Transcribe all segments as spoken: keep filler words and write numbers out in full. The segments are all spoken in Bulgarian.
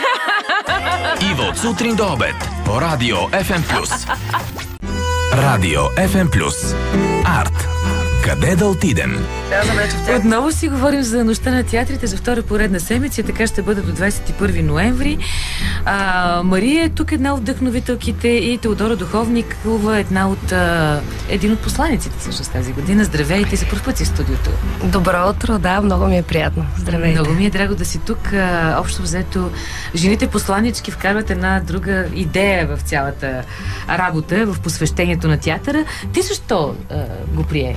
Иво от сутрин до обед по Радио Еф Ем Плюс. Радио Еф Ем Плюс. Арт. Къде да отидем? Отново си говорим за нощта на театрите за втора поредна седмица. Така ще бъде до двадесет и първи ноември. А, Мария е тук една от вдъхновителките и Теодора Духовникова е една от, а, един от посланиците всъщност тази година. Здравейте, за първ път си в студиото. Добро утро, да, много ми е приятно. Здравейте. Много ми е драго да си тук. А, общо взето, жените посланички вкарват една друга идея в цялата работа, в посвещението на театъра. Ти защо а, го прие?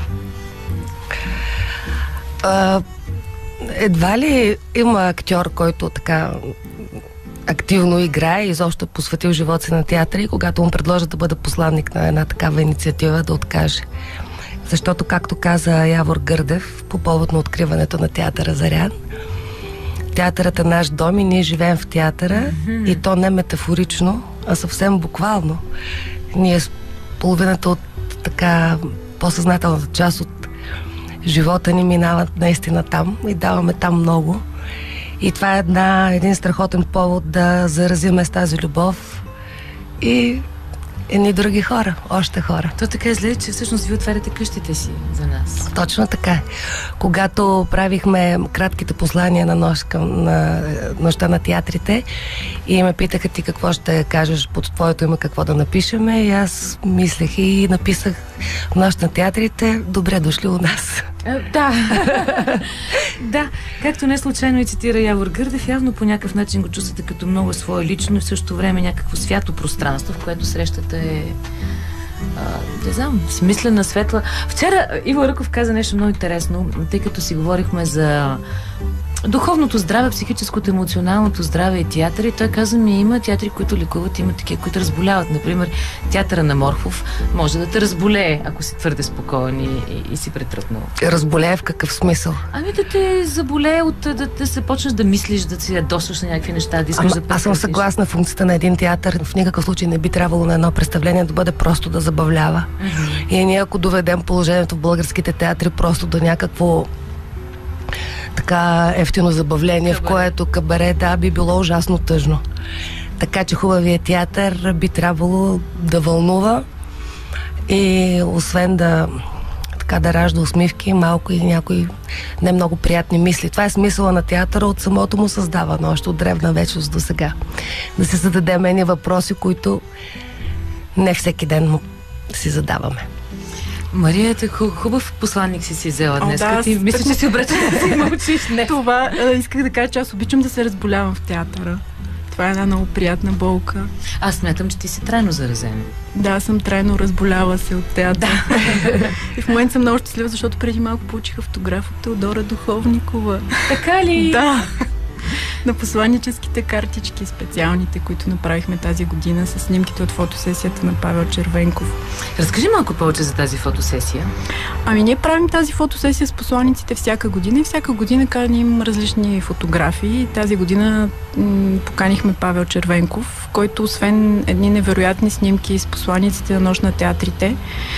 Uh, едва ли има актьор, който така активно играе и изобщо посветил живота си на театъра и когато му предложат да бъде посланник на една такава инициатива, да откаже. Защото, както каза Явор Гърдев по повод на откриването на театъра Зарян, театърът е наш дом и ние живеем в театъра, mm-hmm. и то не метафорично, а съвсем буквално. Ние с половината от така по-съзнателната част от живота ни минава наистина там и даваме там много. И това е една, един страхотен повод да заразиме с тази любов и едни други хора, още хора. То така е зле, че всъщност ви отваряте къщите си за нас. Точно така. Когато правихме кратките послания на, нощ, към, на нощта на театрите и ме питаха ти какво ще кажеш под твоето име, какво да напишеме, и аз мислех и написах нощ на театрите, добре дошли у нас. А, да. Да, както не случайно и цитира Явор Гърдев, явно по някакъв начин го чувствате като много свое лично и в същото време някакво свято пространство, в което срещата е а, не знам, смислена, светла. Вчера Иво Ръков каза нещо много интересно, тъй като си говорихме за духовното здраве, психическото, емоционалното здраве и театър. И той каза ми, има театри, които лекуват, има такива, които разболяват. Например, театъра на Морфов може да те разболее, ако си твърде спокоен и, и, и си претръпнал. Разболее в какъв смисъл? Ами да те заболее от да, да се почнеш да мислиш, да си ядосваш на някакви неща, да искаш Ама, да аз съм съгласна, функцията на един театър в никакъв случай не би трябвало на едно представление да бъде просто да забавлява. Mm-hmm. И ние, ако доведем положението в българските театри просто до някакво така ефтино забавление, кабаре. В което кабаре, да, би било ужасно тъжно. Така че хубавият театър би трябвало да вълнува и освен да така да ражда усмивки, малко и някои не много приятни мисли. Това е смисъла на театъра от самото му създаване, още от древна вечност до сега. Да се зададем едни въпроси, които не всеки ден си задаваме. Мария, хубав посланник си си взела днес. О, да, ти мисля, че си обръча да си мълчиш. Не. Това а, исках да кажа, че аз обичам да се разболявам в театъра. Това е една много приятна болка. Аз смятам, че ти си трайно заразен. Да, съм трайно разболяла се от театъра. Да. И в момента съм много щастлива, защото преди малко получих автограф от Теодора Духовникова. Така ли? Да. На посланическите картички, специалните, които направихме тази година с снимките от фотосесията на Павел Червенков. Разкажи малко повече за тази фотосесия. Ами ние правим тази фотосесия с посланиците всяка година и всяка година каним различни фотографии. Тази година м- поканихме Павел Червенков, който освен едни невероятни снимки с посланиците на нощ на театрите,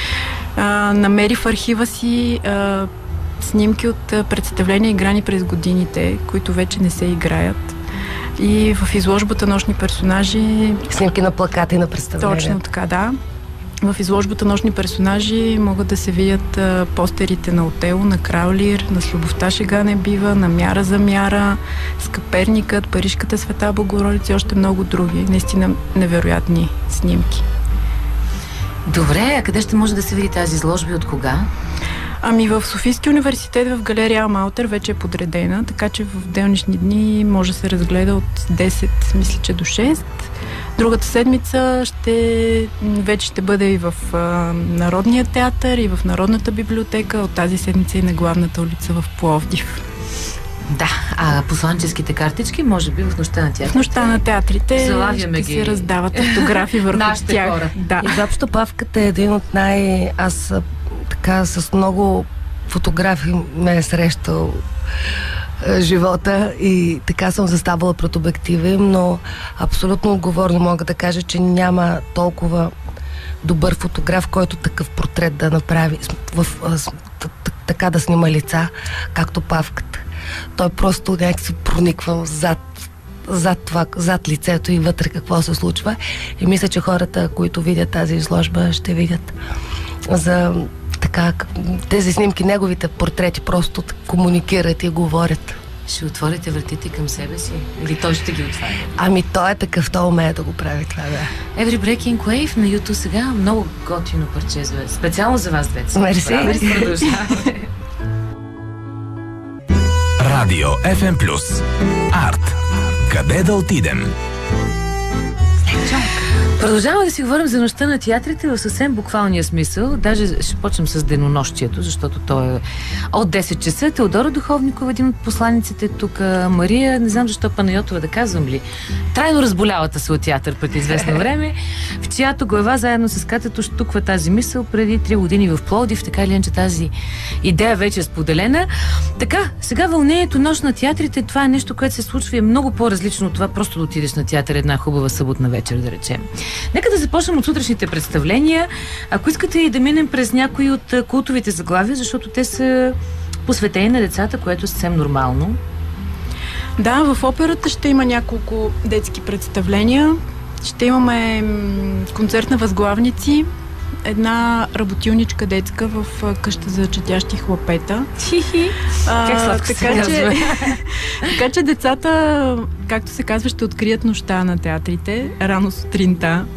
а, намери в архива си а, снимки от представления, играни през годините, които вече не се играят. И в изложбата Нощни персонажи... Снимки на плакати на представления. Точно така, да. В изложбата Нощни персонажи могат да се видят а, постерите на Отело, на Крал Лир, на С любовта шега не бива, на Мяра за мяра, Скъперникът, Парижката света Богородица и още много други. Наистина невероятни снимки. Добре, а къде ще може да се види тази изложба и от кога? Ами в Софийския университет в галерия Алмаутер вече е подредена, така че в делнични дни може да се разгледа от десет, мисля, че до шест. Другата седмица ще, вече ще бъде и в а, Народния театър, и в Народната библиотека, от тази седмица и на главната улица в Пловдив. Да, а посланческите картички може би в нощта на театрите. В нощта на театрите Залавяме ще ги. се раздават автографи върху нашите тях. хора. Да. Изобщо Павката е един от най... Аз така с много фотографии ме е срещал е, живота и така съм заставала пред обектива им, но абсолютно отговорно мога да кажа, че няма толкова добър фотограф, който такъв портрет да направи, в, в, така да снима лица, както Павката. Той просто някак се прониква зад зад това, зад лицето и вътре какво се случва. И мисля, че хората, които видят тази изложба, ще видят за така, тези снимки, неговите портрети просто комуникират и говорят. Ще отворите вратите към себе си? Или той ще ги отваря? Ами той е такъв, той умее да го прави това, да. Every Breaking Wave на YouTube сега. Много готино парче. Специално за вас, двете. Мерси. Продължаваме. Радио Еф Ем Плюс. Арт. Къде да отидем? Продължаваме да си говорим за нощта на театрите в съвсем буквалния смисъл. Даже ще почнем с денонощието, защото то е от десет часа. Теодора Духовникова, един от посланиците тук. Мария, не знам защо Панайотова, да казвам ли, трайно разболялата се от театър пред известно време, в чиято глава заедно с Катето штуква тази мисъл преди три години в Пловдив. Така или иначе тази идея вече е споделена. Така, сега вълнението нощ на театрите, това е нещо, което се случва и е много по-различно от това просто да отидеш на театър една хубава съботна вечер, да речем. Нека да започнем от сутрешните представления. Ако искате и да минем през някои от култовите заглавия, защото те са посветени на децата, което е съвсем нормално. Да, в операта ще има няколко детски представления. Ще имаме концерт на възглавници, една работилничка детска в къща за четящи хлапета. Хи-хи. Как сладко се казва. Така че децата, както се казва, ще открият нощта на театрите рано сутринта.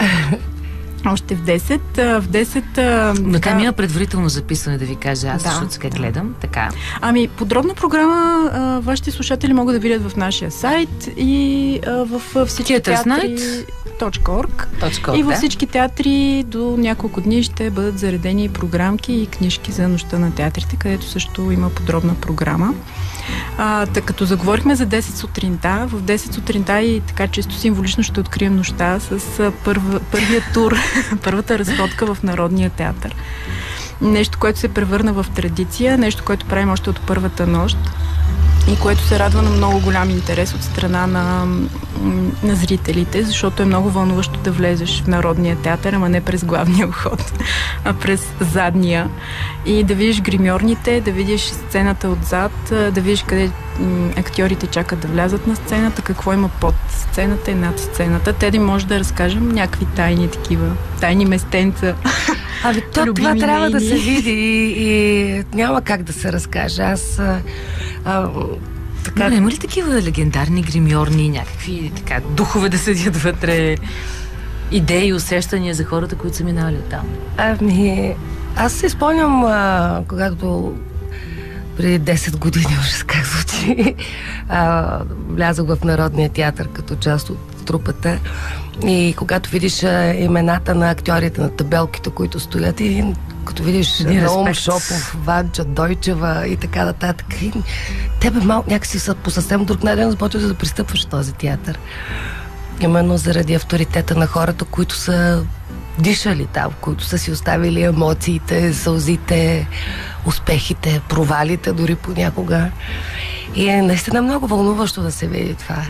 Още в десет. В десет... Но там има предварително записане, да ви кажа аз, да, защото сега да. гледам. Така. Ами, подробна програма а, вашите слушатели могат да видят в нашия сайт и а, в всички театри точка орг. И във всички театри до няколко дни ще бъдат заредени програмки и книжки за нощта на театрите, където също има подробна програма. А, тъй като заговорихме за десет сутринта, в десет сутринта и така чисто символично ще открием нощта с първа, първия тур, първата разходка в Народния театър. Нещо, което се превърна в традиция, нещо, което правим още от първата нощ и което се радва на много голям интерес от страна на, на зрителите, защото е много вълнуващо да влезеш в Народния театър, ама не през главния вход, а през задния и да видиш гримьорните, да видиш сцената отзад, да видиш къде м, актьорите чакат да влязат на сцената, какво има под сцената и над сцената. Те да може да разкажем някакви тайни такива, тайни местенца. Ами то това трябва да се види и, и няма как да се разкаже. Аз а, а, така... Но има ли такива легендарни гримьорни, някакви така духове да седят вътре, идеи, усещания за хората, които са минали оттам? Ами, аз се спомням, а, когато преди десет години, уже как звучи, а, влязох в Народния театър като част от трупата и когато видиш а, имената на актьорите, на табелките, които стоят и като видиш Наум Шопов, Ванча Дойчева и така нататък, и тебе малко някакси са по съвсем друг начин започваш да пристъпваш в този театър. Именно заради авторитета на хората, които са дишали там, които са си оставили емоциите, сълзите, успехите, провалите дори понякога. И е наистина много вълнуващо да се види това.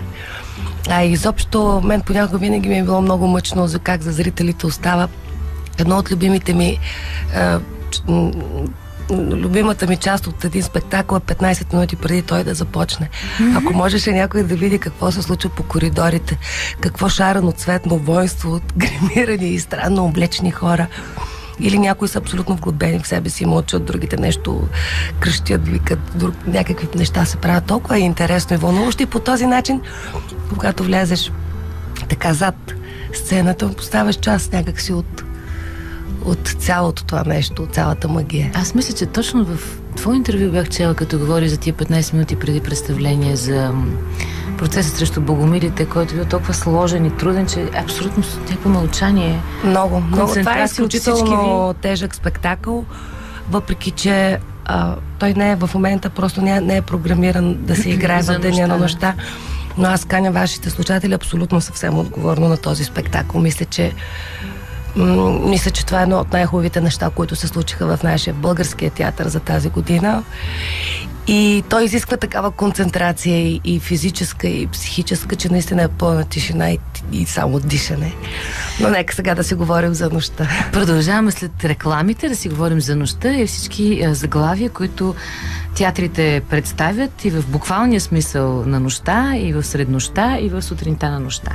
А изобщо мен понякога винаги ми е било много мъчно за как за зрителите остава. Едно от любимите ми а, любимата ми част от един спектакъл е петнайсет минути преди той да започне. Ако можеше някой да види какво се случва по коридорите, какво шарено цветно воинство от гримирани и странно облечени хора, или някои са абсолютно вглъбени в себе си, мълчат, другите нещо кръщят, викат, друг, някакви неща се правят. Толкова е интересно и вълнуващо и по този начин, когато влезеш така зад сцената, поставяш част някакси от от цялото това нещо, от цялата магия. Аз мисля, че точно в твое интервю бях чела, като говори за тия петнайсет минути преди представление за процеса срещу богомилите, който е толкова сложен и труден, че е абсолютно някакво мълчание. Много, много. Това е изключително тежък спектакъл, въпреки че а, той не е в момента, просто не, не е програмиран да се играе в деня на нощта. Но аз каня вашите слушатели абсолютно съвсем отговорно на този спектакъл. Мисля, че Мисля, че това е едно от най-хубавите неща, които се случиха в нашия българския театър за тази година. И той изисква такава концентрация и, и физическа, и психическа, че наистина е пълна тишина и, и само дишане. Но нека сега да си говорим за нощта. Продължаваме след рекламите да си говорим за нощта и всички а, заглавия, които театрите представят и в буквалния смисъл на нощта, и в среднощта, и в сутринта на нощта.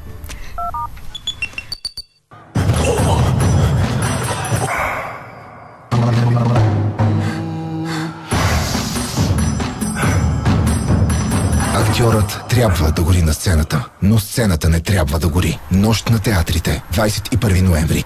Актьорът трябва да гори на сцената, но сцената не трябва да гори. Нощ на театрите, двадесет и първи ноември.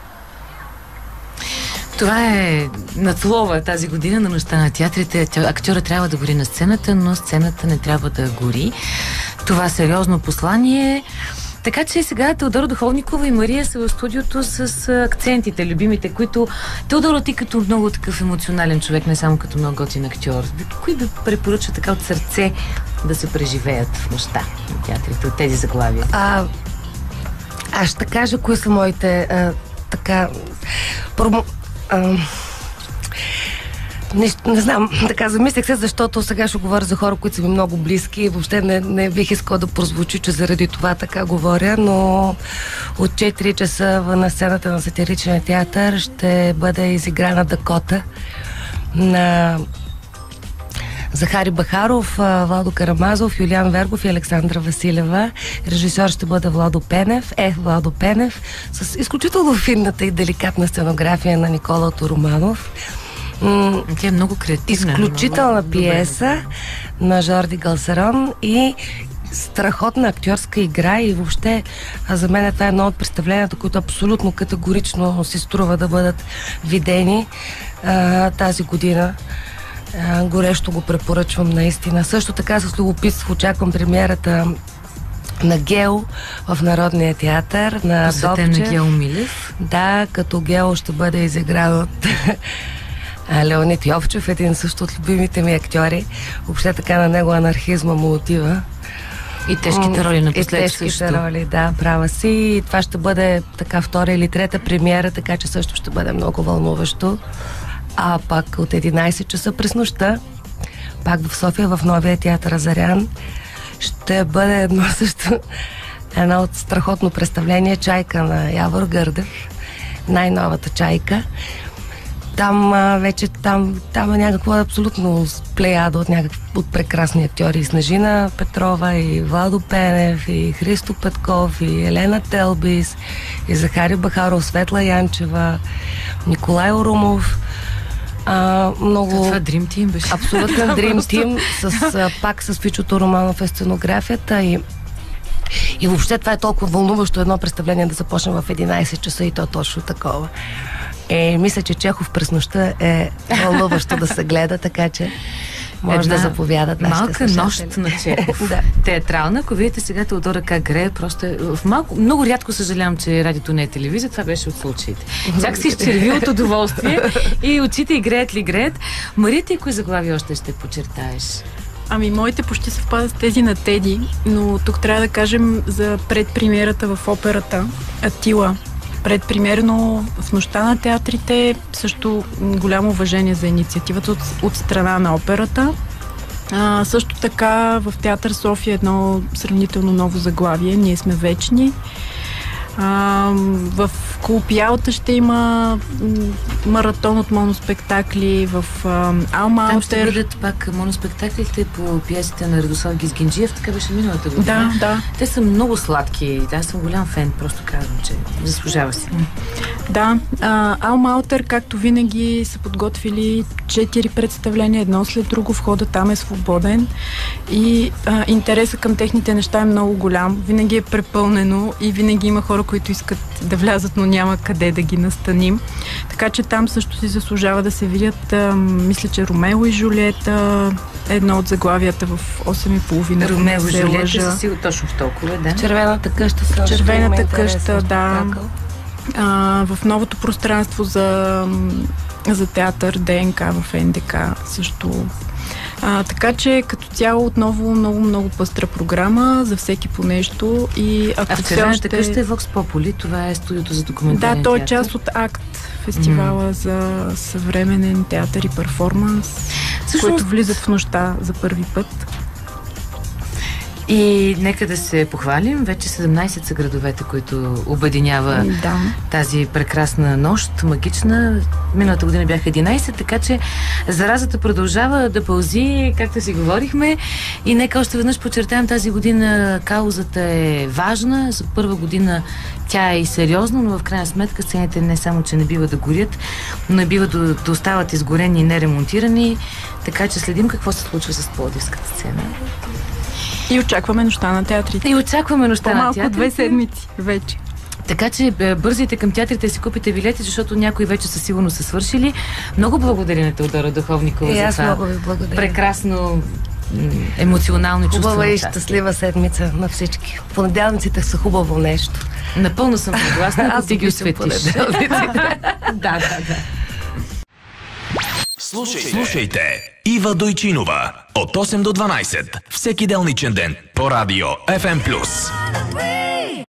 Това е надслова тази година на нощта на театрите. Актьорът трябва да гори на сцената, но сцената не трябва да гори. Това сериозно послание. Така че сега Теодора Духовникова и Мария са в студиото с акцентите, любимите, които... Теодора, ти като много такъв емоционален човек, не само като много готин актьор, кои би препоръча така от сърце да се преживеят в нощта на театрите, от тези заглавия? А, аз ще кажа кои са моите а, така... Промо... А, Не, не знам, така замислих се, защото сега ще говоря за хора, които са ми много близки и въобще не, не бих искала да прозвучи, че заради това така говоря, но от четири часа на сцената на Сатиричния театър ще бъде изиграна Дакота на Захари Бахаров, Владо Карамазов, Юлиан Вергов и Александра Василева. Режисьор ще бъде Владо Пенев, е Владо Пенев, с изключително финната и деликатна сценография на Никола Тороманов. Тя е много креативна. Изключителна много пиеса добре на Жорди Галсерон и страхотна актьорска игра и въобще за мен това е едно от представленията, които абсолютно категорично си струва да бъдат видени а, тази година. А, горещо го препоръчвам наистина. Също така с любопитство очаквам премиерата на Гео в Народния театър на Посветен на Гео Милев. Да, като Гео ще бъде изигран от Леонид Йовчев, един също от любимите ми актьори. Въобще така на него анархизма му отива. И тежките роли напоследък също. И тежките роли, да, права си. И това ще бъде така втора или трета премиера, така че също ще бъде много вълнуващо. А пак от единадесет часа през нощта, пак в София, в новия театър Азарян, ще бъде едно също, едно от страхотно представление, Чайка на Явор Гърдев, най-новата Чайка. Там а, вече там, там е някаква абсолютно плеяда от, някакъв, от прекрасни актьори. И Снежина Петрова, и Владо Пенев, и Христо Петков, и Елена Телбис, и Захари Бахаров, Светла Янчева, Николай Орумов. А, много... Това Dream Team беше. Абсолютно Dream Team, с, а, пак с Фичото Романов е сценографията и и въобще това е толкова вълнуващо едно представление да започне в единадесет часа и то точно такова. Е, мисля, че Чехов през нощта е вълнуващо да се гледа, така че може една да заповядат нашите малка слушатели. нощ на Чехов. Да. Театрална. Ако видите сега Теодора как грее, просто е в малко... Много рядко съжалявам, че радиото не е телевизия. Това беше от случаите. Чак се изчерви от удоволствие и очите и греят ли греят. Мария, ти кои заглави още ще подчертаеш? Ами, моите почти съвпадат с тези на Теди, но тук трябва да кажем за предпремиерата в операта Атила. Предпремиерно в нощта на театрите също голямо уважение за инициативата от, от страна на операта. А, също така в театър София едно сравнително ново заглавие "Ние сме вечни". А, в Клуб Ялта ще има маратон от моноспектакли в Алма Алтер. Там ще бъдат пак моноспектаклите по пиесите на Радослав Гизгинджиев, така беше миналата година. Да, да. Те са много сладки. Аз съм голям фен, просто казвам, че заслужава си. Да, Алма Алтер, както винаги, са подготвили четири представления, едно след друго. Входът там е свободен и а, интересът към техните неща е много голям. Винаги е препълнено и винаги има хора, които искат да влязат, но няма къде да ги настаним. Така че там също си заслужава да се видят. А, мисля, че Ромео и Жулиета е едно от заглавията в осем и половина. Ромео и Жулиета са сигурно точно в толкова, да. Червената къща са. Червената къща, да. А, в новото пространство за, за театър ДНК в НДК също. А, така че като цяло отново много, много пъстра програма за всеки по нещо. И ако а в Червената къща е Vox Populi, това е студиото за документален Да, то е театър. част от АКТ, фестивала mm. за съвременен театър и перформанс. Всъщност... които влизат в нощта за първи път. И нека да се похвалим, вече седемнайсет са градовете, които обединява да. тази прекрасна нощ, магична. Миналата година бяха единайсет, така че заразата продължава да пълзи, както си говорихме. И нека още веднъж подчертаем, тази година каузата е важна. За първа година тя е и сериозна, но в крайна сметка сцените не само, че не бива да горят, но и бива да, да остават изгорени и неремонтирани. Така че следим какво се случва с Пловдивската сцена. И очакваме нощта на театрите. И очакваме нощта на театрите. По-малко две седмици вече. Така че бързайте към театрите да си купите билети, защото някои вече със сигурно са свършили. Много благодаря на Теодора Духовникова и за аз това. много ви благодаря. Прекрасно емоционално и чувствено Хубава и участие. щастлива седмица на всички. Понеделниците са хубаво нещо. Напълно съм съгласна, ако ти ги обичам осветиш. Да, да, да. Слушайте. Слушайте Ива Дойчинова от осем до дванайсет всеки делничен ден по радио Еф Ем плюс.